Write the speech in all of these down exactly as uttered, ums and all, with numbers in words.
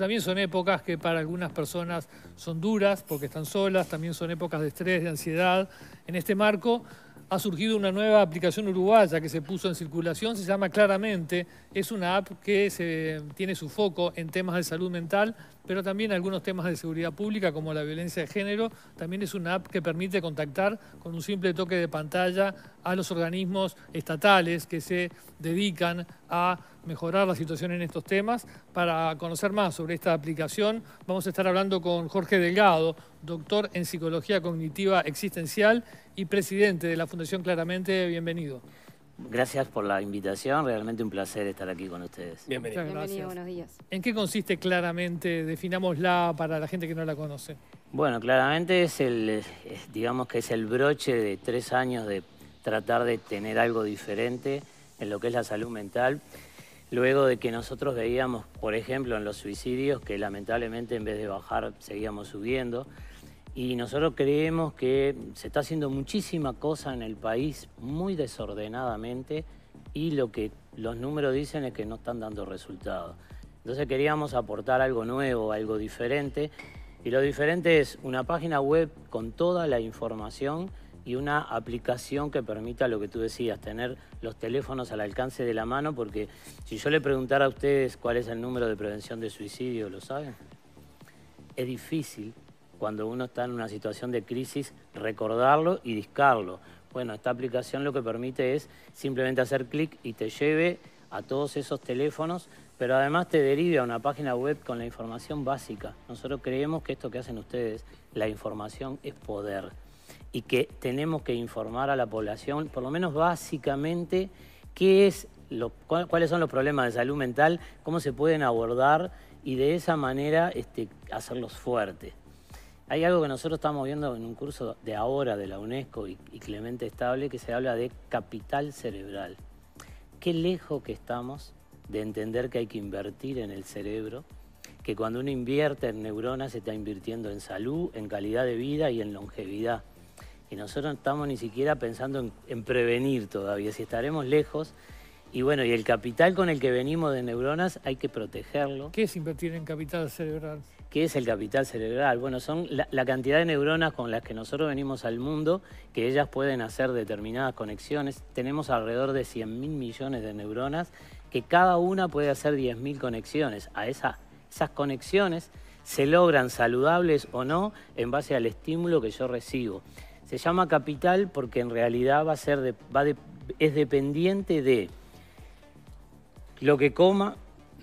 también son épocas que para algunas personas son duras porque están solas, también son épocas de estrés, de ansiedad. En este marco ha surgido una nueva aplicación uruguaya que se puso en circulación, se llama Claramente. Es una app que se, tiene su foco en temas de salud mental, pero también algunos temas de seguridad pública como la violencia de género. También es una app que permite contactar con un simple toque de pantalla a los organismos estatales que se dedican a mejorar la situación en estos temas. Para conocer más sobre esta aplicación vamos a estar hablando con Jorge Delgado, doctor en Psicología Cognitiva Existencial y presidente de la Fundación Claramente. Bienvenido. Gracias por la invitación, realmente un placer estar aquí con ustedes. Bienvenido. Bienvenido, buenos días. ¿En qué consiste Claramente? Definámosla para la gente que no la conoce. Bueno, Claramente es el, es, digamos que es el broche de tres años de tratar de tener algo diferente en lo que es la salud mental. Luego de que nosotros veíamos, por ejemplo, en los suicidios, que lamentablemente en vez de bajar seguíamos subiendo. Y nosotros creemos que se está haciendo muchísima cosa en el país muy desordenadamente y lo que los números dicen es que no están dando resultados. Entonces queríamos aportar algo nuevo, algo diferente. Y lo diferente es una página web con toda la información y una aplicación que permita lo que tú decías, tener los teléfonos al alcance de la mano, porque si yo le preguntara a ustedes cuál es el número de prevención de suicidio, ¿lo saben? Es difícil cuando uno está en una situación de crisis recordarlo y discarlo. Bueno, esta aplicación lo que permite es simplemente hacer clic y te lleve a todos esos teléfonos, pero además te derive a una página web con la información básica. Nosotros creemos que esto que hacen ustedes, la información es poder, y que tenemos que informar a la población, por lo menos básicamente, qué es lo, cuáles son los problemas de salud mental, cómo se pueden abordar y de esa manera este, hacerlos fuertes. Hay algo que nosotros estamos viendo en un curso de ahora de la UNESCO y, y Clemente Estable, que se habla de capital cerebral. Qué lejos que estamos de entender que hay que invertir en el cerebro, que cuando uno invierte en neuronas se está invirtiendo en salud, en calidad de vida y en longevidad. Y nosotros no estamos ni siquiera pensando en, en prevenir todavía, si estaremos lejos. Y bueno, y el capital con el que venimos de neuronas hay que protegerlo. ¿Qué es invertir en capital cerebral? ¿Qué es el capital cerebral? Bueno, son la, la cantidad de neuronas con las que nosotros venimos al mundo, que ellas pueden hacer determinadas conexiones. Tenemos alrededor de cien mil millones de neuronas, que cada una puede hacer diez mil conexiones. A esa, esas conexiones se logran saludables o no en base al estímulo que yo recibo. Se llama capital porque en realidad va a ser de, va de, es dependiente de lo que coma,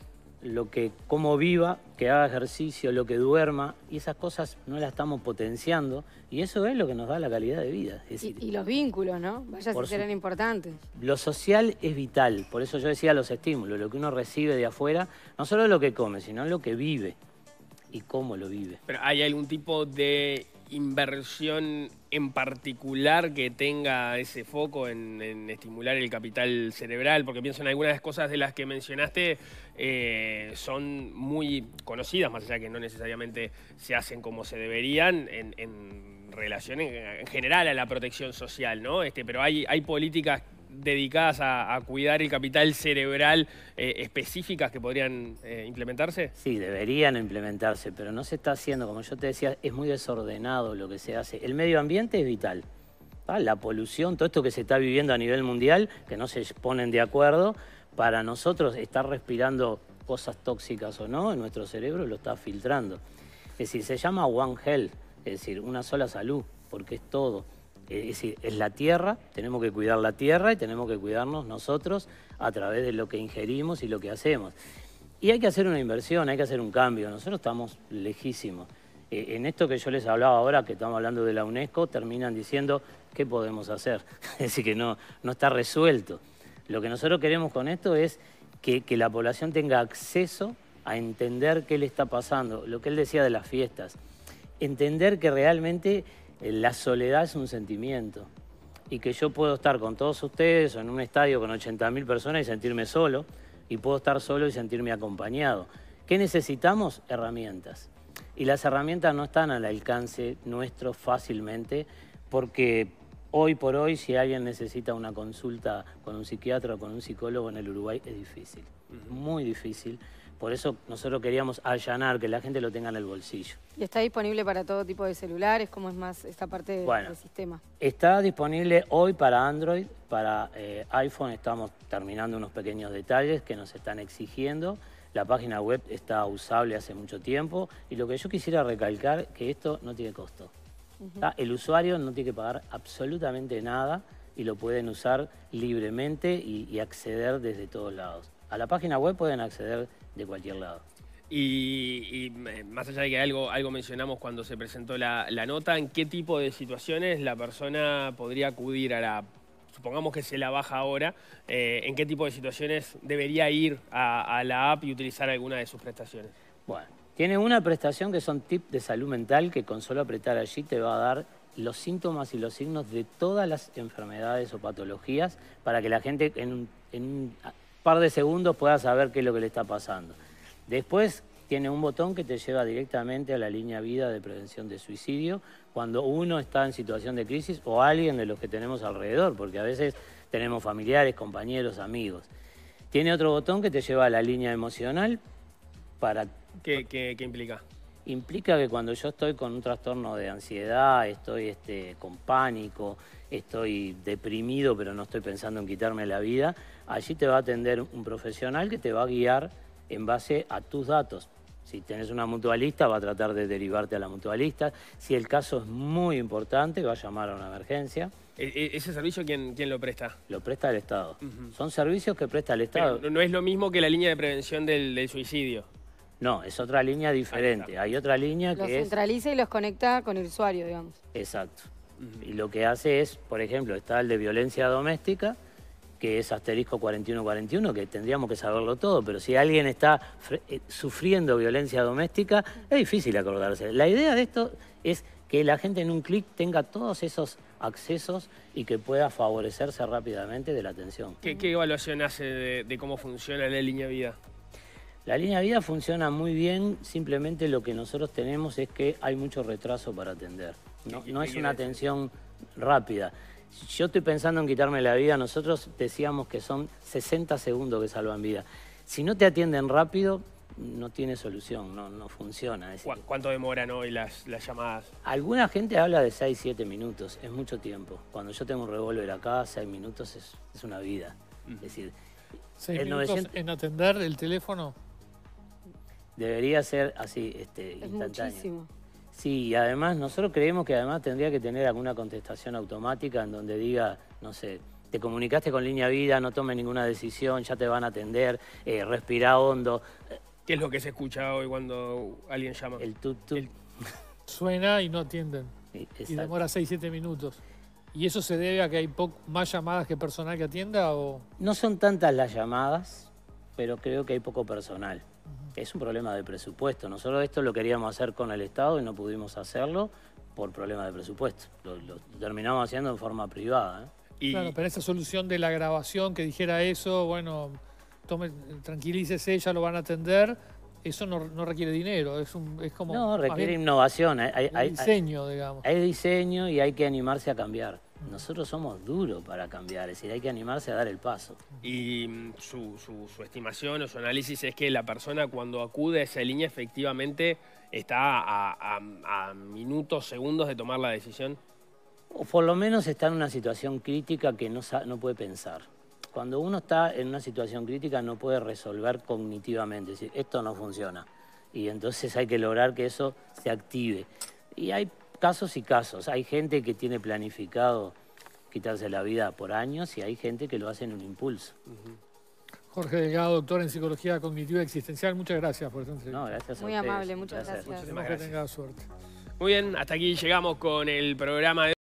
lo que cómo viva, que haga ejercicio, lo que duerma, y esas cosas no las estamos potenciando, y eso es lo que nos da la calidad de vida. Es decir, y, y los vínculos, ¿no? Vaya si serán importantes. Lo social es vital, por eso yo decía los estímulos, lo que uno recibe de afuera, no solo lo que come, sino lo que vive y cómo lo vive. Pero ¿hay algún tipo de inversión en particular que tenga ese foco en, en estimular el capital cerebral? Porque pienso en algunas cosas de las que mencionaste eh, son muy conocidas, más allá de que no necesariamente se hacen como se deberían en, en relación en, en general a la protección social, ¿no? Este, pero hay, hay políticas dedicadas a, a cuidar el capital cerebral eh, específicas que podrían eh, implementarse? Sí, deberían implementarse, pero no se está haciendo. Como yo te decía, es muy desordenado lo que se hace. El medio ambiente es vital. ¿Ah? La polución, todo esto que se está viviendo a nivel mundial, que no se ponen de acuerdo, para nosotros estar respirando cosas tóxicas o no, en nuestro cerebro lo está filtrando. Es decir, se llama One Health, es decir, una sola salud, porque es todo. Es decir, es la tierra, tenemos que cuidar la tierra y tenemos que cuidarnos nosotros a través de lo que ingerimos y lo que hacemos. Y hay que hacer una inversión, hay que hacer un cambio. Nosotros estamos lejísimos. Eh, en esto que yo les hablaba ahora, que estamos hablando de la UNESCO, terminan diciendo qué podemos hacer. Es decir, que no, no está resuelto. Lo que nosotros queremos con esto es que, que la población tenga acceso a entender qué le está pasando. Lo que él decía de las fiestas. Entender que realmente la soledad es un sentimiento y que yo puedo estar con todos ustedes o en un estadio con ochenta mil personas y sentirme solo, y puedo estar solo y sentirme acompañado. ¿Qué necesitamos? Herramientas. Y las herramientas no están al alcance nuestro fácilmente, porque hoy por hoy si alguien necesita una consulta con un psiquiatra o con un psicólogo en el Uruguay es difícil, muy difícil, Por eso nosotros queríamos allanar, que la gente lo tenga en el bolsillo. ¿Y está disponible para todo tipo de celulares? ¿Cómo es más esta parte de- Bueno, del sistema? Está disponible hoy para Android, para eh, iPhone estamos terminando unos pequeños detalles que nos están exigiendo. La página web está usable hace mucho tiempo y lo que yo quisiera recalcar que esto no tiene costo. Uh-huh. El usuario no tiene que pagar absolutamente nada y lo pueden usar libremente y, y acceder desde todos lados. A la página web pueden acceder de cualquier lado. Y, y más allá de que algo, algo mencionamos cuando se presentó la, la nota, ¿en qué tipo de situaciones la persona podría acudir a la, supongamos que se la baja ahora, eh, en qué tipo de situaciones debería ir a, a la app y utilizar alguna de sus prestaciones? Bueno, tiene una prestación que son tips de salud mental que con solo apretar allí te va a dar los síntomas y los signos de todas las enfermedades o patologías para que la gente en un, en un par de segundos pueda saber qué es lo que le está pasando. Después tiene un botón que te lleva directamente a la línea vida de prevención de suicidio cuando uno está en situación de crisis o alguien de los que tenemos alrededor, porque a veces tenemos familiares, compañeros, amigos. Tiene otro botón que te lleva a la línea emocional para... ¿Qué, qué, qué implica? Implica que cuando yo estoy con un trastorno de ansiedad, estoy este, con pánico, estoy deprimido pero no estoy pensando en quitarme la vida, allí te va a atender un profesional que te va a guiar en base a tus datos. Si tenés una mutualista, va a tratar de derivarte a la mutualista. Si el caso es muy importante, va a llamar a una emergencia. ¿E ¿Ese servicio quién, quién lo presta? Lo presta el Estado. Uh-huh. Son servicios que presta el Estado. Pero no es lo mismo que la línea de prevención del, del suicidio. No, es otra línea diferente. Hay otra línea que los es... centraliza y los conecta con el usuario, digamos. Exacto. Uh-huh. Y lo que hace es, por ejemplo, está el de violencia doméstica, que es asterisco cuarenta y uno cuarenta y uno, que tendríamos que saberlo todo, pero si alguien está eh, sufriendo violencia doméstica, es difícil acordarse. La idea de esto es que la gente en un clic tenga todos esos accesos y que pueda favorecerse rápidamente de la atención. ¿Qué, qué evaluación hace de, de cómo funciona la línea vida? La línea vida funciona muy bien, simplemente lo que nosotros tenemos es que hay mucho retraso para atender. No, no es una atención rápida. Yo estoy pensando en quitarme la vida, nosotros decíamos que son sesenta segundos que salvan vida. Si no te atienden rápido, no tiene solución, no, no funciona. Es decir, ¿cuánto demoran hoy las, las llamadas? Alguna gente habla de seis, siete minutos, es mucho tiempo. Cuando yo tengo un revólver acá, seis minutos es, es una vida. Uh-huh. Es decir, ¿seis minutos novecientos... en atender el teléfono? Debería ser así, este, es instantáneo. Muchísimo. Sí, y además nosotros creemos que además tendría que tener alguna contestación automática en donde diga, no sé, te comunicaste con línea vida, no tomes ninguna decisión, ya te van a atender, eh, respirá hondo. ¿Qué es lo que se escucha hoy cuando alguien llama? El tut tut. El... Suena y no atienden. Sí, y demora seis, siete minutos. ¿Y eso se debe a que hay más llamadas que personal que atienda? O... No son tantas las llamadas, pero creo que hay poco personal. Es un problema de presupuesto. Nosotros esto lo queríamos hacer con el Estado y no pudimos hacerlo por problemas de presupuesto. Lo, lo terminamos haciendo en forma privada. ¿eh? Y... Claro, pero esa solución de la grabación que dijera eso, bueno, tome, tranquilícese, ya lo van a atender, eso no, no requiere dinero, es, un, es como... No, requiere innovación. Hay, hay, hay diseño, hay, digamos. Hay diseño y hay que animarse a cambiar. Nosotros somos duros para cambiar, es decir, hay que animarse a dar el paso. Y su, su, su estimación o su análisis es que la persona cuando acude a esa línea efectivamente está a, a, a minutos, segundos de tomar la decisión. O por lo menos está en una situación crítica que no, no puede pensar. Cuando uno está en una situación crítica no puede resolver cognitivamente, es decir, esto no funciona. Y entonces hay que lograr que eso se active. Y hay casos y casos. Hay gente que tiene planificado quitarse la vida por años y hay gente que lo hace en un impulso. Uh-huh. Jorge Delgado, doctor en Psicología Cognitiva Existencial, muchas gracias por esta entrevista. No, gracias a Muy ustedes. amable, muchas gracias. gracias. Que tenga suerte. Muy bien, hasta aquí llegamos con el programa de